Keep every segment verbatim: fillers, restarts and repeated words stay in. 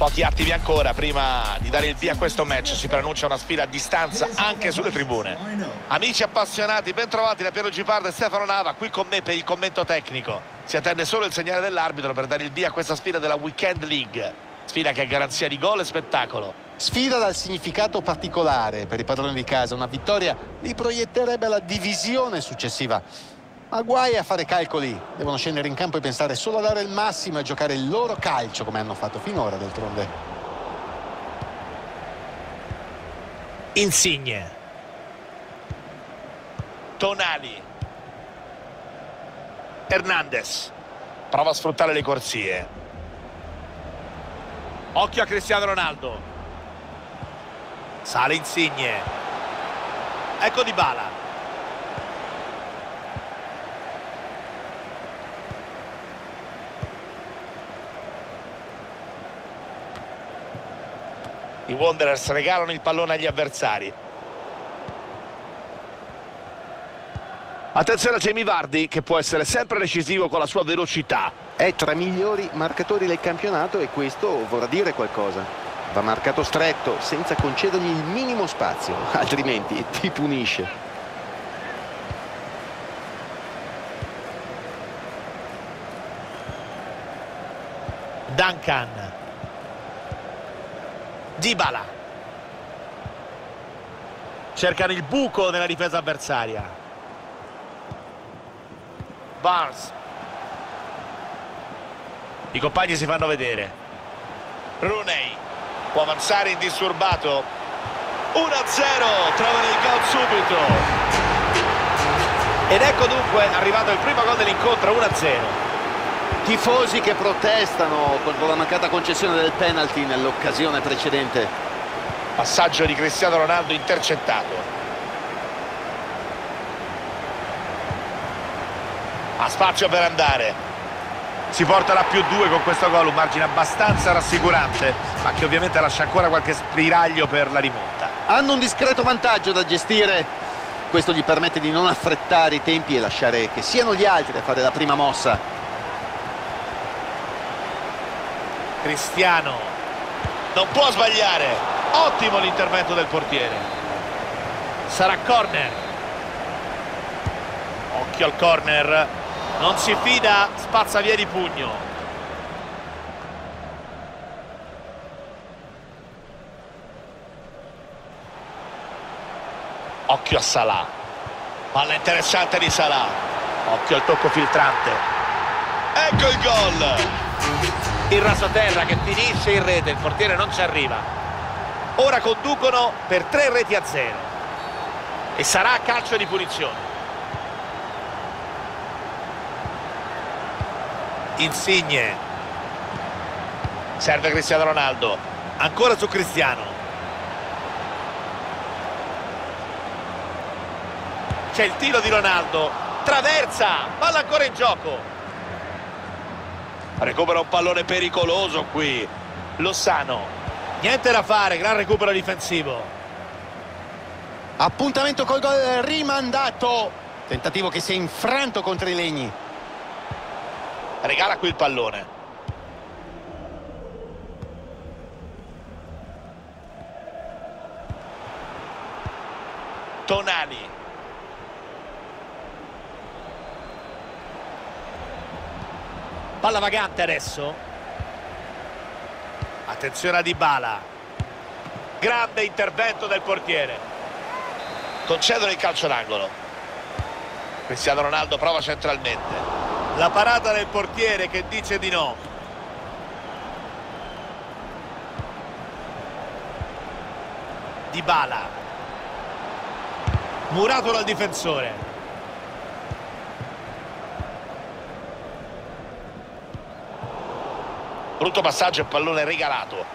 Pochi attimi ancora prima di dare il via a questo match. Si preannuncia una sfida a distanza anche sulle tribune. Amici appassionati, ben trovati da Piero Gipardo e Stefano Nava qui con me per il commento tecnico. Si attende solo il segnale dell'arbitro per dare il via a questa sfida della Weekend League, sfida che è garanzia di gol e spettacolo. Sfida dal significato particolare per i padroni di casa. Una vittoria li proietterebbe alla divisione successiva, ma guai a fare calcoli. Devono scendere in campo e pensare solo a dare il massimo e a giocare il loro calcio come hanno fatto finora, d'altronde. Insigne, Tonali, Hernandez prova a sfruttare le corsie. Occhio a Cristiano Ronaldo, sale Insigne, ecco Dybala. I Wanderers regalano il pallone agli avversari. Attenzione a Jamie Vardy, che può essere sempre decisivo con la sua velocità. È tra i migliori marcatori del campionato e questo vorrà dire qualcosa. Va marcato stretto, senza concedergli il minimo spazio, altrimenti ti punisce. Duncan, Dybala, cercano il buco nella difesa avversaria. Barnes, i compagni si fanno vedere. Rooney può avanzare indisturbato. uno a zero, trovano il gol subito ed ecco dunque arrivato il primo gol dell'incontro. Uno a zero. Tifosi che protestano contro la mancata concessione del penalty nell'occasione precedente. Passaggio di Cristiano Ronaldo intercettato. Ha spazio per andare. Si porta da più due con questo gol, un margine abbastanza rassicurante, ma che ovviamente lascia ancora qualche spiraglio per la rimonta. Hanno un discreto vantaggio da gestire. Questo gli permette di non affrettare i tempi e lasciare che siano gli altri a fare la prima mossa. Cristiano non può sbagliare. Ottimo l'intervento del portiere. Sarà corner. Occhio al corner. Non si fida, spazza via di pugno. Occhio a Salah. Palla interessante di Salah. Occhio al tocco filtrante. Ecco il gol. Il rasoterra che finisce in rete, il portiere non ci arriva. Ora conducono per tre reti a zero e sarà calcio di punizione. Insigne, serve Cristiano Ronaldo, ancora su Cristiano. C'è il tiro di Ronaldo, traversa, palla ancora in gioco. Recupera un pallone pericoloso qui. Lozano, niente da fare, gran recupero difensivo. Appuntamento col gol rimandato. Tentativo che si è infranto contro i legni. Regala qui il pallone. Tonali. Palla vagante adesso. Attenzione a Dybala. Grande intervento del portiere. Concedono il calcio d'angolo. Cristiano Ronaldo prova centralmente. La parata del portiere che dice di no. Dybala. Murato dal difensore. Brutto passaggio e pallone regalato.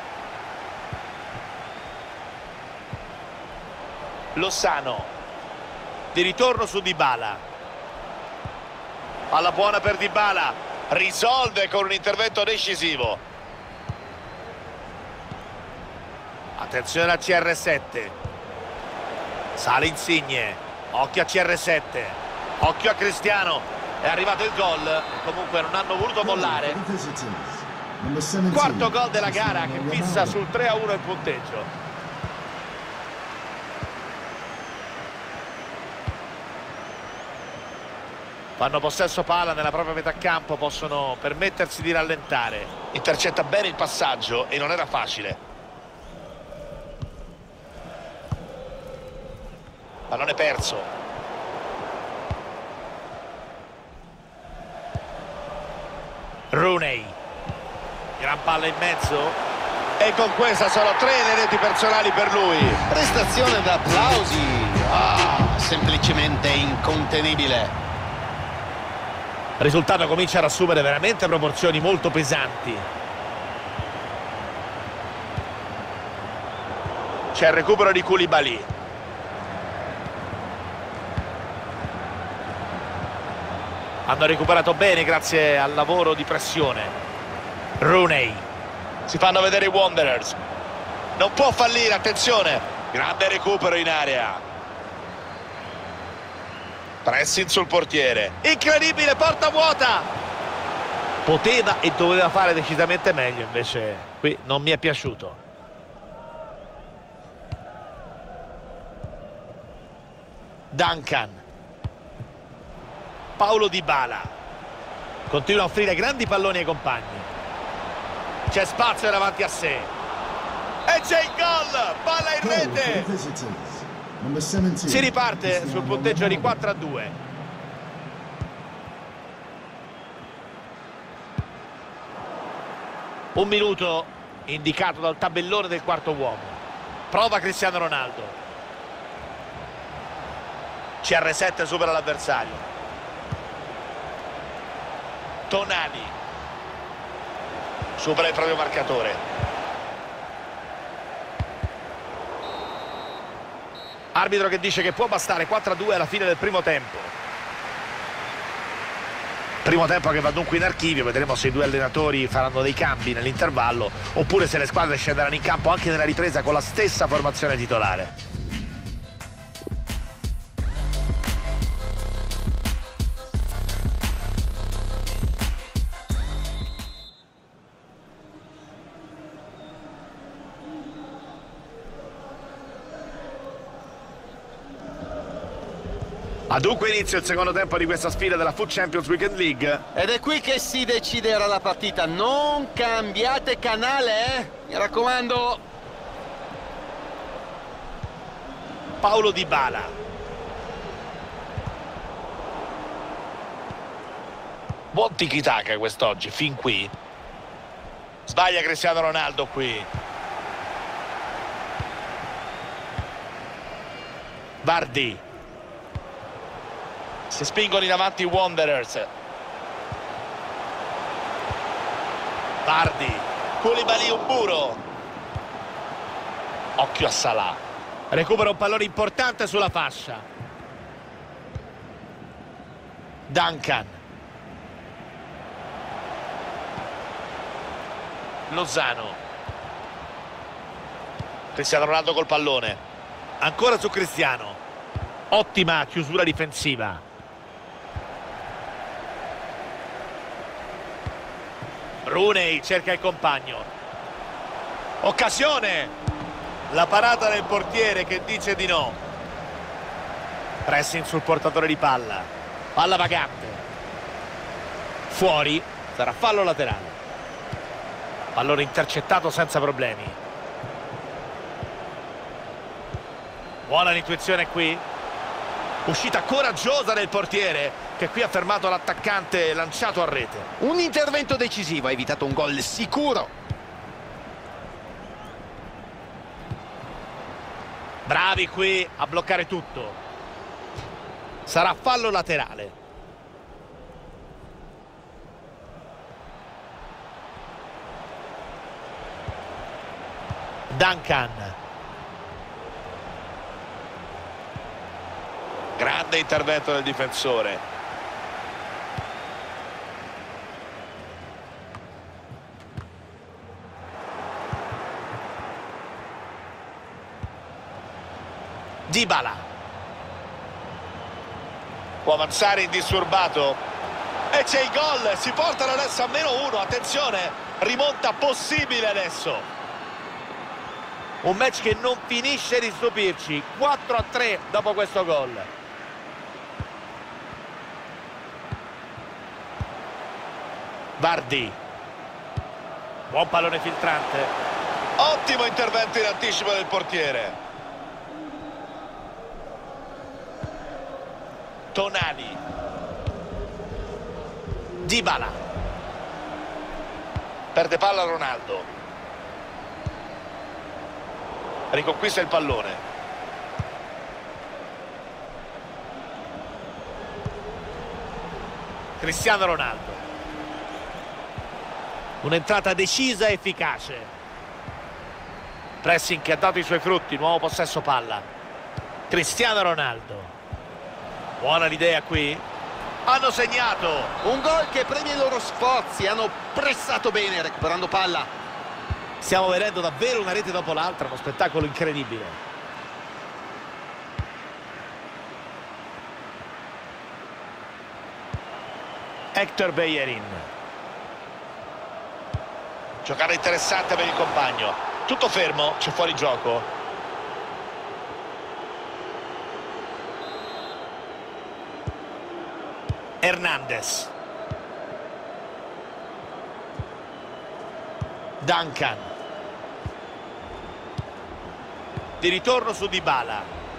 Lozano. Di ritorno su Dybala. Palla buona per Dybala. Risolve con un intervento decisivo. Attenzione a C R sette. Sale Insigne. Occhio a C R sette. Occhio a Cristiano. È arrivato il gol. Comunque non hanno voluto mollare. Quarto gol della gara che fissa sul tre a uno il punteggio. Fanno possesso palla nella propria metà campo, possono permettersi di rallentare. Intercetta bene il passaggio e non era facile. Pallone perso. Rooney. Gran palla in mezzo. E con questa sono tre le reti personali per lui. Prestazione da applausi. Ah, semplicemente incontenibile. Il risultato comincia ad assumere veramente proporzioni molto pesanti. C'è il recupero di Koulibaly. Hanno recuperato bene grazie al lavoro di pressione. Rooney. Si fanno vedere i Wanderers. Non può fallire, attenzione. Grande recupero in area. Pressing sul portiere. Incredibile, porta vuota. Poteva e doveva fare decisamente meglio, invece qui non mi è piaciuto. Duncan. Paulo Dybala. Continua a offrire grandi palloni ai compagni. C'è spazio davanti a sé. E c'è il gol. Palla in rete. Si riparte sul punteggio di quattro a due. Un minuto indicato dal tabellone del quarto uomo. Prova Cristiano Ronaldo. C R sette supera l'avversario. Tonali. Supera il proprio marcatore. Arbitro che dice che può bastare quattro a due alla fine del primo tempo. Primo tempo che va dunque in archivio. Vedremo se i due allenatori faranno dei cambi nell'intervallo oppure se le squadre scenderanno in campo anche nella ripresa con la stessa formazione titolare. Ha dunque inizio il secondo tempo di questa sfida della Foot Champions Weekend League. Ed è qui che si deciderà la partita. Non cambiate canale, eh? Mi raccomando. Paulo Dybala. Buon tiki-taka quest'oggi, fin qui. Sbaglia Cristiano Ronaldo qui. Vardy. Si spingono in avanti i Wanderers. Vardy. Koulibaly, un muro. Occhio a Salah. Recupera un pallone importante sulla fascia. Duncan. Lozano. Cristiano Ronaldo col pallone. Ancora su Cristiano. Ottima chiusura difensiva. Rooney cerca il compagno. Occasione. La parata del portiere che dice di no. Pressing sul portatore di palla. Palla vagante. Fuori. Sarà fallo laterale. Pallone intercettato senza problemi. Buona l'intuizione qui. Uscita coraggiosa del portiere che qui ha fermato l'attaccante lanciato a rete. Un intervento decisivo, ha evitato un gol sicuro. Bravi qui a bloccare tutto. Sarà fallo laterale. Duncan. Grande intervento del difensore. Dybala. Può avanzare indisturbato. E c'è il gol. Si portano adesso a meno uno. Attenzione. Rimonta possibile adesso. Un match che non finisce di stupirci. quattro a tre dopo questo gol. Vardy. Buon pallone filtrante. Ottimo intervento in anticipo del portiere. Tonali. Dybala. Perde palla Ronaldo. Riconquista il pallone. Cristiano Ronaldo. Un'entrata decisa e efficace. Pressing che ha dato i suoi frutti. Nuovo possesso palla. Cristiano Ronaldo. Buona l'idea qui. Hanno segnato. Un gol che premia i loro sforzi. Hanno pressato bene recuperando palla. Stiamo vedendo davvero una rete dopo l'altra. Uno spettacolo incredibile. Hector Bellerin. Giocata interessante per il compagno. Tutto fermo, c'è fuori gioco. Hernandez. Duncan. Di ritorno su Dybala.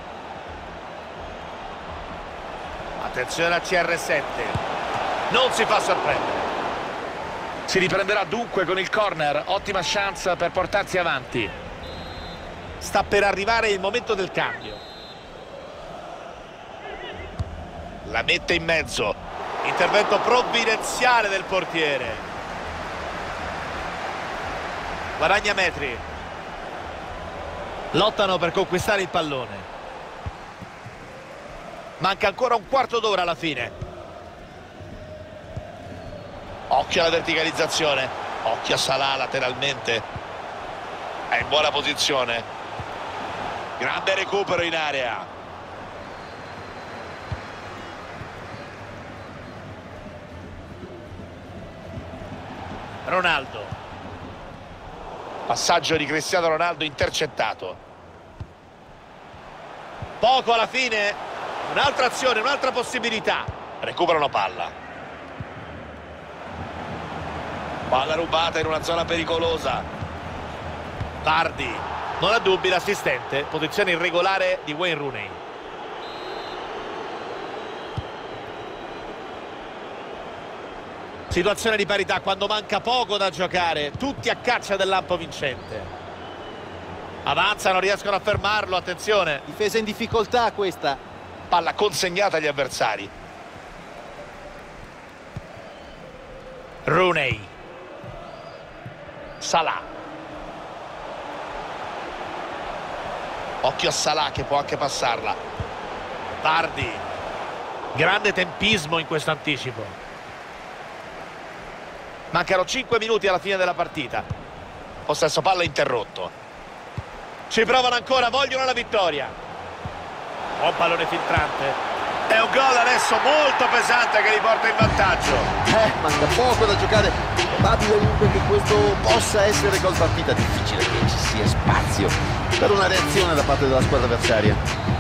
Attenzione a C R sette. Non si fa sorprendere. Si riprenderà dunque con il corner. Ottima chance per portarsi avanti. Sta per arrivare il momento del cambio. La mette in mezzo. Intervento provvidenziale del portiere. Guadagna metri. Lottano per conquistare il pallone. Manca ancora un quarto d'ora alla fine. Occhio alla verticalizzazione. Occhio a Salah lateralmente. È in buona posizione. Grande recupero in area. Ronaldo. Passaggio di Cristiano Ronaldo intercettato. Poco alla fine. Un'altra azione, un'altra possibilità. Recuperano palla. Palla rubata in una zona pericolosa. Vardy. Non ha dubbi l'assistente. Posizione irregolare di Wayne Rooney. Situazione di parità quando manca poco da giocare. Tutti a caccia del lampo vincente. Avanza, non riescono a fermarlo. Attenzione. Difesa in difficoltà questa. Palla consegnata agli avversari. Rooney. Salah. Occhio a Salah che può anche passarla. Vardy. Grande tempismo in questo anticipo. Mancano cinque minuti alla fine della partita. Possesso palla interrotto. Ci provano ancora, vogliono la vittoria. Buon pallone filtrante. È un gol adesso molto pesante che li porta in vantaggio. Eh, manca poco da giocare. Probabile dunque che questo possa essere gol partita. Difficile che ci sia spazio per una reazione da parte della squadra avversaria.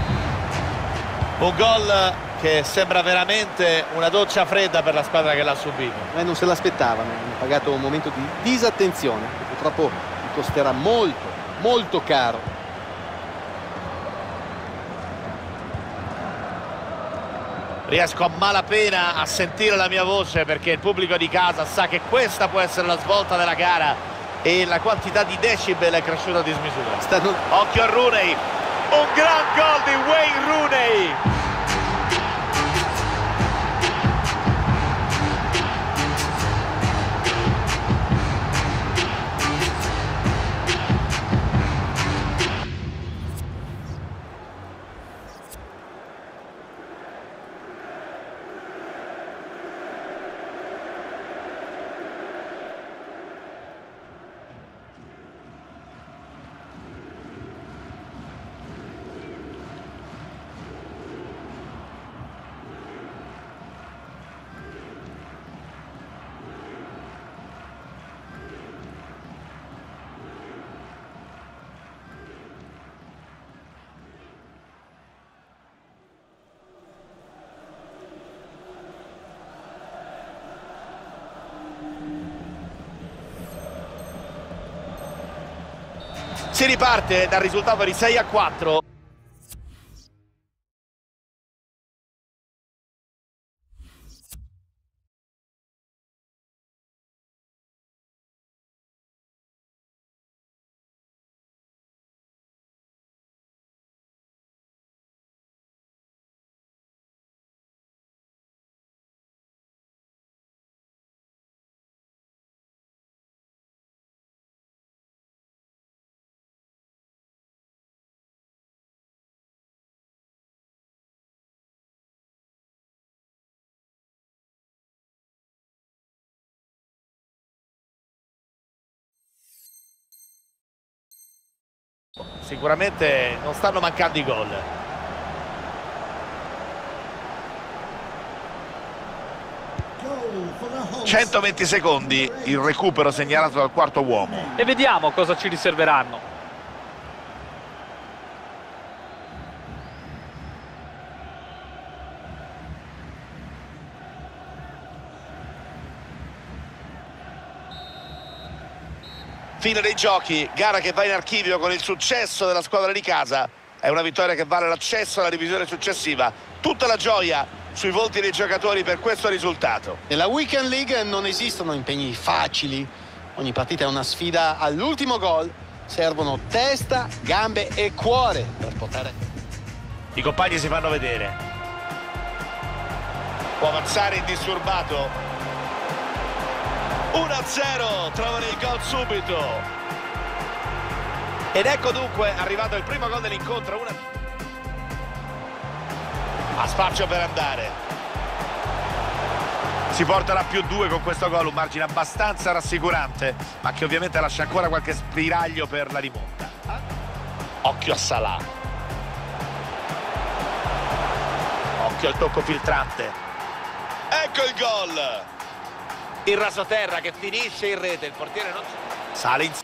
Un gol che sembra veramente una doccia fredda per la squadra che l'ha subito. Eh, non se l'aspettavano, hanno pagato un momento di disattenzione che purtroppo gli costerà molto, molto caro. Riesco a malapena a sentire la mia voce perché il pubblico di casa sa che questa può essere la svolta della gara e la quantità di decibel è cresciuta a dismisura. Stanno... Occhio a Rooney, un gran gol di Wayne Rooney. Si riparte dal risultato di sei a quattro. Sicuramente non stanno mancando i gol. centoventi secondi, il recupero segnalato dal quarto uomo. E vediamo cosa ci riserveranno. Fine dei giochi, gara che va in archivio con il successo della squadra di casa. È una vittoria che vale l'accesso alla divisione successiva. Tutta la gioia sui volti dei giocatori per questo risultato. Nella Weekend League non esistono impegni facili. Ogni partita è una sfida all'ultimo gol. Servono testa, gambe e cuore per poter... I compagni si fanno vedere. Può avanzare indisturbato. uno a zero, trovano il gol subito. Ed ecco dunque arrivato il primo gol dell'incontro. Una... ha spazio per andare. Si porterà più due con questo gol, un margine abbastanza rassicurante, ma che ovviamente lascia ancora qualche spiraglio per la rimonta. Occhio a Salah. Occhio al tocco filtrante. Ecco il gol. Il rasoterra che finisce in rete, il portiere non... sale in...